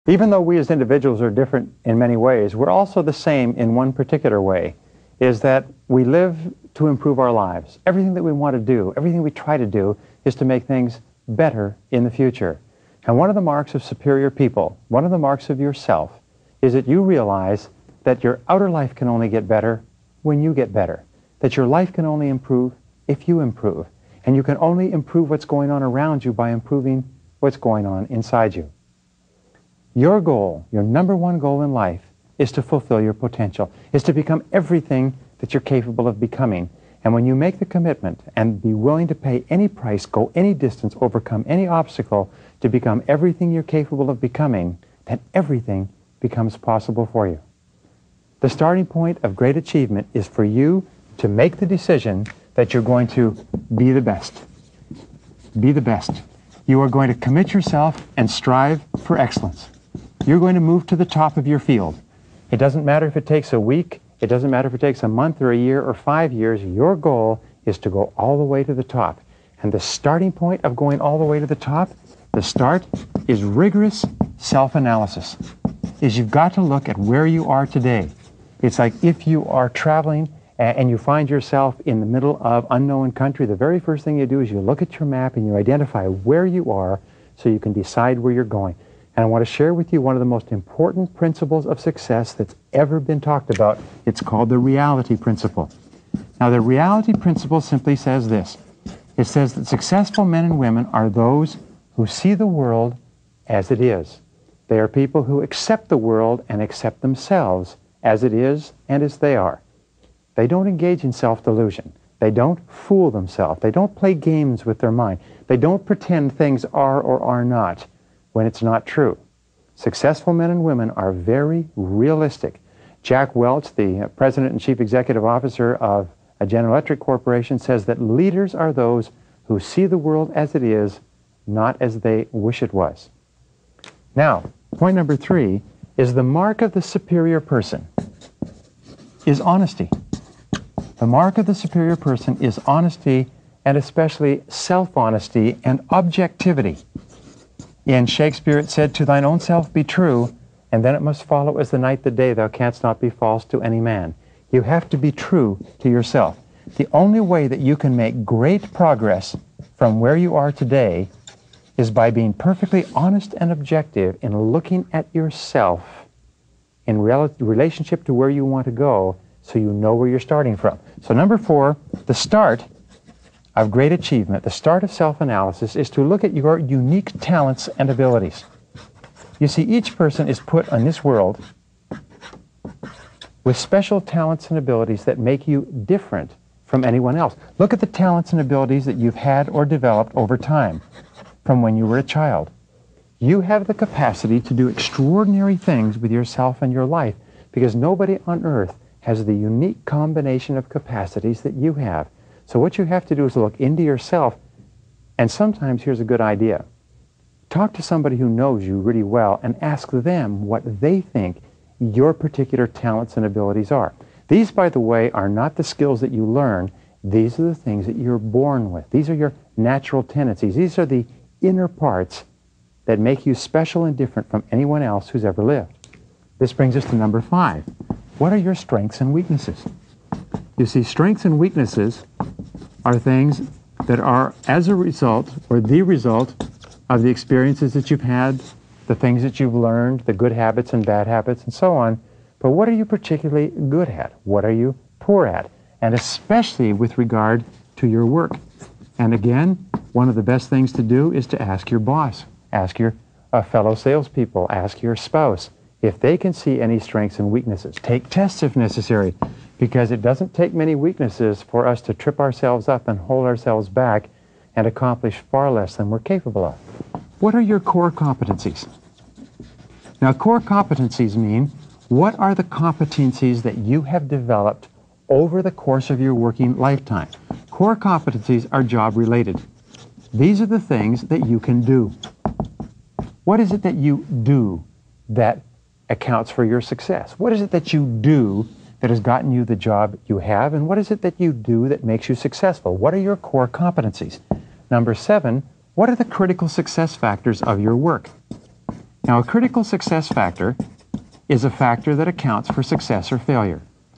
Even though we as individuals are different in many ways, we're also the same in one particular way, is that we live to improve our lives. Everything that we want to do, everything we try to do, is to make things better in the future. And one of the marks of superior people, one of the marks of yourself, is that you realize that your outer life can only get better when you get better, that your life can only improve if you improve, and you can only improve what's going on around you by improving what's going on inside you. Your goal, your number one goal in life, is to fulfill your potential, is to become everything that you're capable of becoming. And when you make the commitment and be willing to pay any price, go any distance, overcome any obstacle to become everything you're capable of becoming, then everything becomes possible for you. The starting point of great achievement is for you to make the decision that you're going to be the best. Be the best. You are going to commit yourself and strive for excellence. You're going to move to the top of your field. It doesn't matter if it takes a week, it doesn't matter if it takes a month or a year or 5 years, your goal is to go all the way to the top. And the starting point of going all the way to the top, the start is rigorous self-analysis. Is you've got to look at where you are today. It's like if you are traveling and you find yourself in the middle of unknown country, the very first thing you do is you look at your map and you identify where you are so you can decide where you're going. And I want to share with you one of the most important principles of success that's ever been talked about. It's called the reality principle. Now, the reality principle simply says this. It says that successful men and women are those who see the world as it is. They are people who accept the world and accept themselves as it is and as they are. They don't engage in self-delusion. They don't fool themselves. They don't play games with their mind. They don't pretend things are or are not when it's not true. Successful men and women are very realistic. Jack Welch, the president and chief executive officer of General Electric Corporation, says that leaders are those who see the world as it is, not as they wish it was. Now, point number 3 is the mark of the superior person is honesty. The mark of the superior person is honesty, and especially self-honesty and objectivity. In Shakespeare it said, "To thine own self be true, and then it must follow as the night the day, thou canst not be false to any man." You have to be true to yourself. The only way that you can make great progress from where you are today is by being perfectly honest and objective in looking at yourself in relationship to where you want to go, so you know where you're starting from. So number 4, the start of great achievement, the start of self-analysis, is to look at your unique talents and abilities. You see, each person is put on this world with special talents and abilities that make you different from anyone else. Look at the talents and abilities that you've had or developed over time from when you were a child. You have the capacity to do extraordinary things with yourself and your life because nobody on earth has the unique combination of capacities that you have. So what you have to do is look into yourself, and sometimes here's a good idea. Talk to somebody who knows you really well and ask them what they think your particular talents and abilities are. These, by the way, are not the skills that you learn. These are the things that you're born with. These are your natural tendencies. These are the inner parts that make you special and different from anyone else who's ever lived. This brings us to number 5. What are your strengths and weaknesses? You see, strengths and weaknesses are things that are as a result or the result of the experiences that you've had, the things that you've learned, the good habits and bad habits and so on. But what are you particularly good at? What are you poor at? And especially with regard to your work. And again, one of the best things to do is to ask your boss, ask your fellow salespeople, ask your spouse if they can see any strengths and weaknesses. Take tests if necessary, because it doesn't take many weaknesses for us to trip ourselves up and hold ourselves back and accomplish far less than we're capable of. What are your core competencies? Now, core competencies mean what are the competencies that you have developed over the course of your working lifetime. Core competencies are job-related. These are the things that you can do. What is it that you do that accounts for your success? What is it that you do that has gotten you the job you have, and what is it that you do that makes you successful? What are your core competencies? Number 7, what are the critical success factors of your work? Now, a critical success factor is a factor that accounts for success or failure.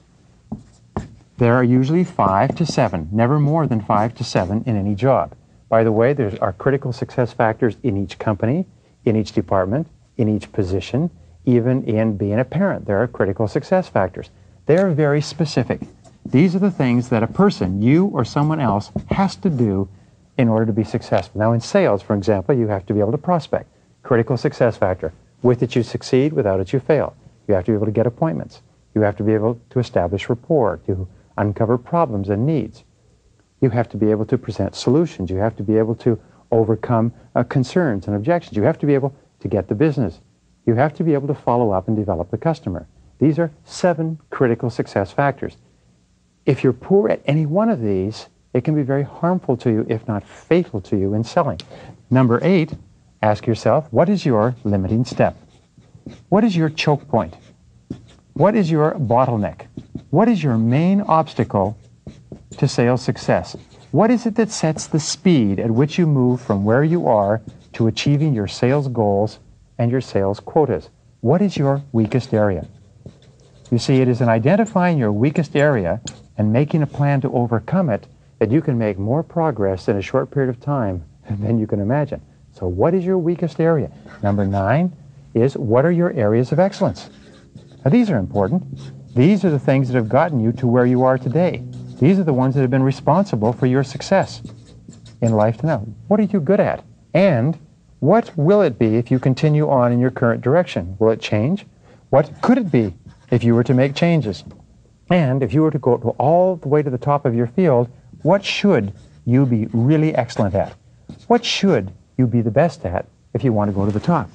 There are usually 5 to 7, never more than 5 to 7 in any job. By the way, there are critical success factors in each company, in each department, in each position, even in being a parent. There are critical success factors. They are very specific. These are the things that a person, you or someone else, has to do in order to be successful. Now, in sales, for example, you have to be able to prospect. Critical success factor. With it you succeed, without it you fail. You have to be able to get appointments. You have to be able to establish rapport, to uncover problems and needs. You have to be able to present solutions. You have to be able to overcome concerns and objections. You have to be able to get the business. You have to be able to follow up and develop the customer. These are 7 critical success factors. If you're poor at any one of these, it can be very harmful to you, if not fatal to you, in selling. Number 8, ask yourself, what is your limiting step? What is your choke point? What is your bottleneck? What is your main obstacle to sales success? What is it that sets the speed at which you move from where you are to achieving your sales goals and your sales quotas? What is your weakest area? You see, it is in identifying your weakest area and making a plan to overcome it that you can make more progress in a short period of time than you can imagine. So what is your weakest area? Number 9 is, what are your areas of excellence? Now, these are important. These are the things that have gotten you to where you are today. These are the ones that have been responsible for your success in life to now. What are you good at? And what will it be if you continue on in your current direction? Will it change? What could it be if you were to make changes? And if you were to go all the way to the top of your field, what should you be really excellent at? What should you be the best at if you want to go to the top?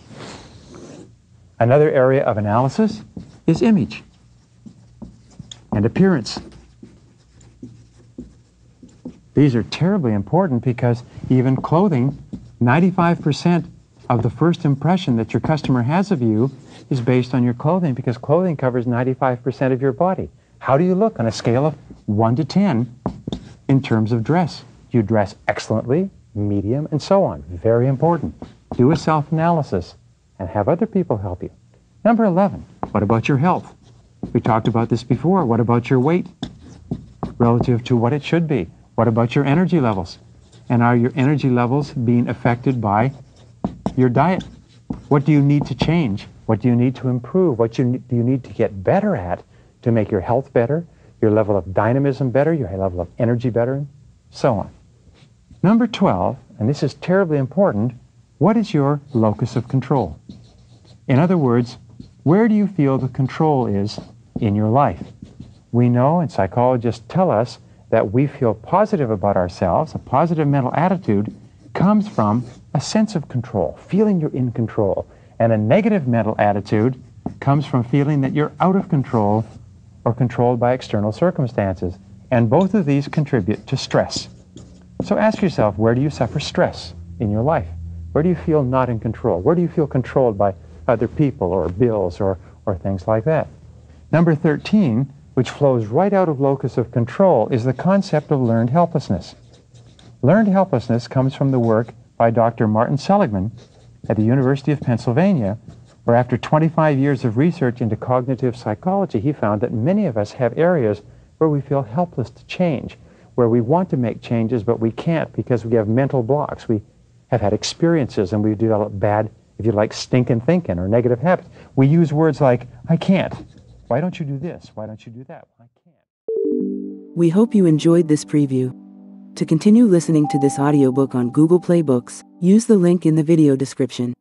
Another area of analysis is image and appearance. These are terribly important because even clothing, 95% of the first impression that your customer has of you is based on your clothing, because clothing covers 95% of your body. How do you look on a scale of 1 to 10 in terms of dress? Do you dress excellently, medium, and so on? Very important. Do a self-analysis and have other people help you. Number 11, what about your health? We talked about this before. What about your weight relative to what it should be? What about your energy levels? And are your energy levels being affected by your diet? What do you need to change? What do you need to improve? What do you need to get better at to make your health better, your level of dynamism better, your level of energy better, and so on? Number 12, and this is terribly important, what is your locus of control? In other words, where do you feel the control is in your life? We know, and psychologists tell us, that we feel positive about ourselves. A positive mental attitude comes from a sense of control, feeling you're in control. And a negative mental attitude comes from feeling that you're out of control or controlled by external circumstances. And both of these contribute to stress. So ask yourself, where do you suffer stress in your life? Where do you feel not in control? Where do you feel controlled by other people or bills or things like that? Number 13, which flows right out of locus of control, is the concept of learned helplessness. Learned helplessness comes from the work by Dr. Martin Seligman at the University of Pennsylvania, where after 25 years of research into cognitive psychology, he found that many of us have areas where we feel helpless to change, where we want to make changes, but we can't because we have mental blocks. We have had experiences and we've developed bad, if you like, stinking thinking or negative habits. We use words like, I can't. Why don't you do this? Why don't you do that? I can't. We hope you enjoyed this preview. To continue listening to this audiobook on Google Play Books, use the link in the video description.